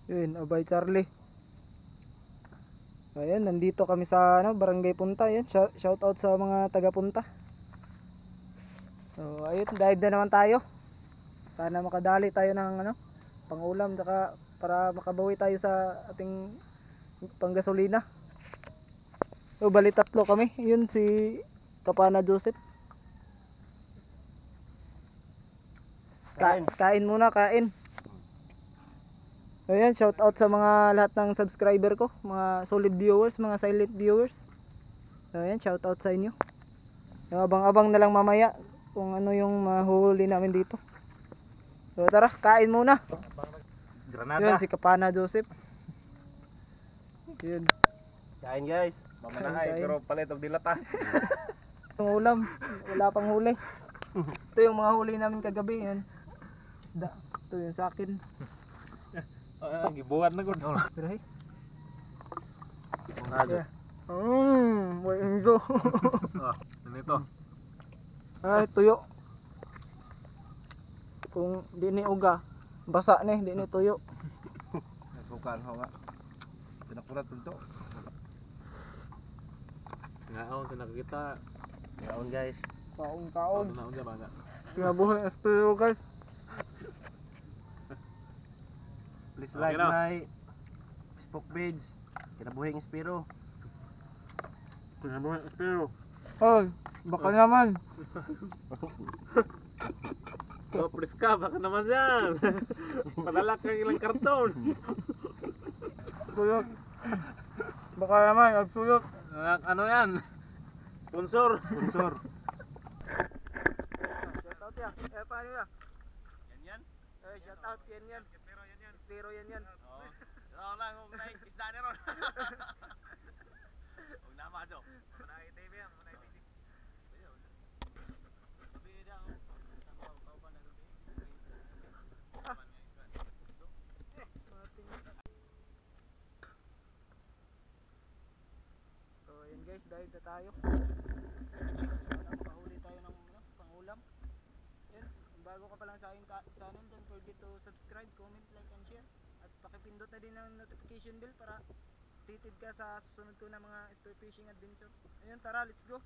Yun, Abay Charlie. Ayan, nandito kami sa Barangay Punta. Ayan, shout out sa mga taga Punta. So, ayun, dive na naman tayo. Sana makadali tayo ng pangulam saka para makabawi tayo sa ating panggasolina. So, bali tatlo kami. Yun si Kapana Joseph. Kain muna, kain. Ayan, shout out sa mga lahat ng subscriber ko, mga solid viewers, mga silent viewers. Ayan, shout out sa inyo. Abang-abang na lang mamaya kung ano yung mahuhuli namin dito. So tara, kain muna. Granada. Yun, si Kapana Joseph. Yun. Kain guys. Mamanahay Kain. pero palit og dilata. Yung ulam, wala pang huli. Ito yung mga huli namin kagabi. Yan. Isda. Ito yung sa akin. Gibuhat na gud. Pero hey. Mga Boy, go. Nito. Ay, tuyo. Kung di ni uga, basa ni, di ni tuyo. Bukan ho nga. Pinakurat ito. Ngaon na nakita. Ngaon guys. Kaon. Naon ga bana. Sinabuhay ang tuyo guys. Please like my Facebook page. Kinabuhing Espiro. Kinabuhing Espiro. Ay, baka naman. Oh, please ka, baka naman yan. Padala kang ilang karton. Tuyok. Baka naman, agtuyok. Ano yan? Sponsor. Sponsor. Shout out ya. Paano ya? Yan. Shout out yan. Espiro yan. Oo. Ano lang, kung isda ni ron. Huwag na maso. Manay TV yan, manay TV. So ayan guys, dive na tayo. Sana makahuli tayo ng pangulam. Yan, kung bago ka pa lang sa aking channel, don't forget to subscribe, comment, like, and share. At pakipindot na din ng notification bell para updated ka sa susunod ko na mga spearfishing adventure. Ayun, tara, let's go!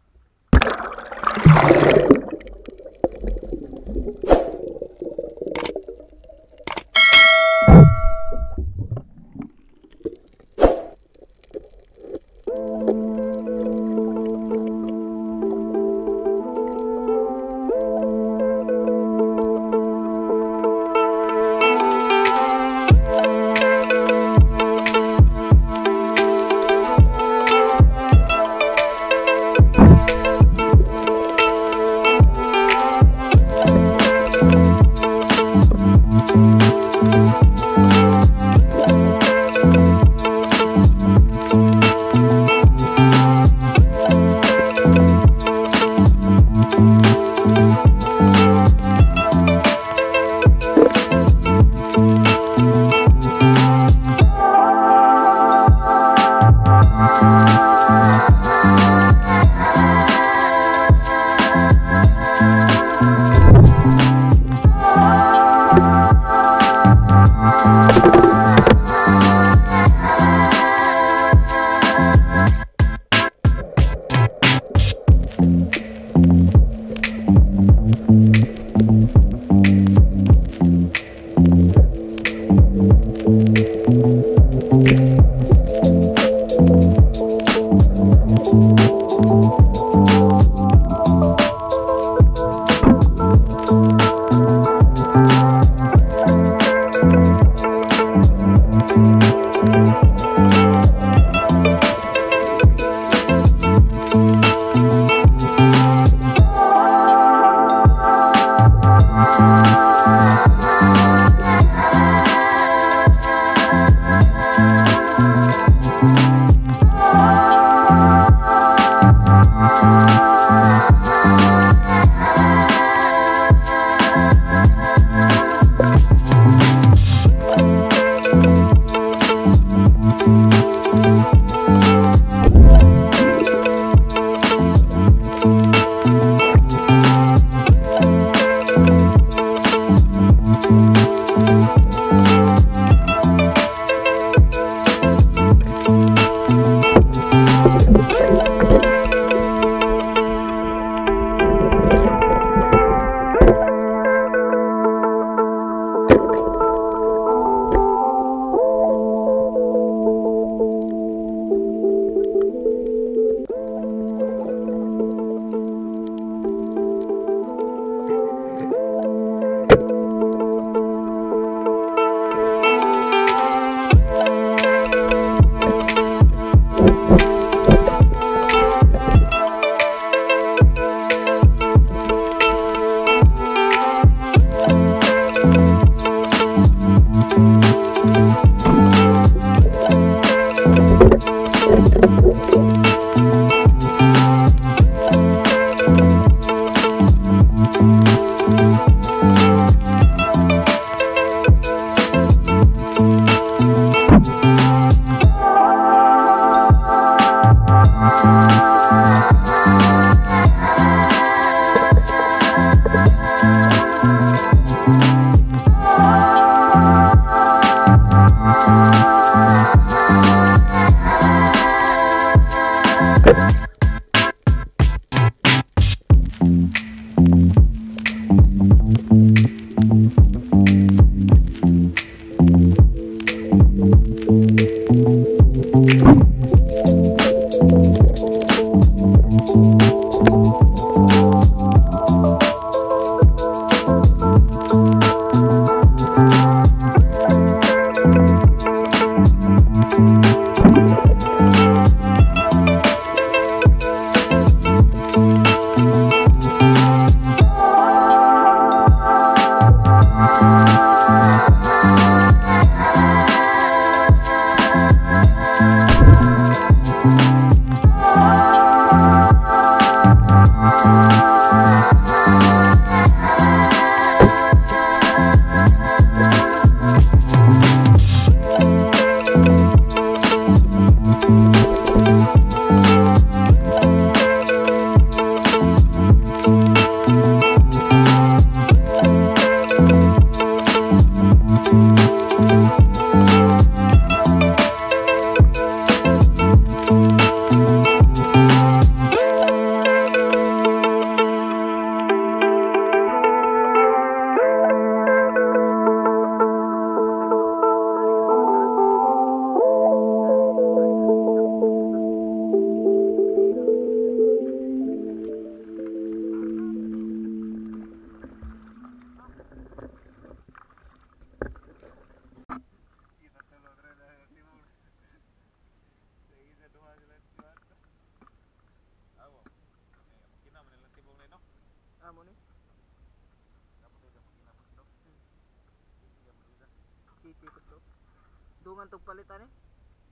man itong palitan eh.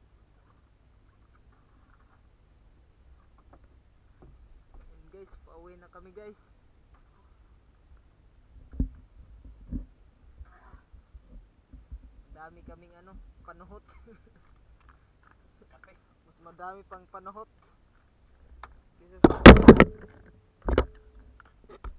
Ayan guys, pauwi na kami guys. Dami kaming ano, panuhot. Mas madami pang panuhot. Kaysa sa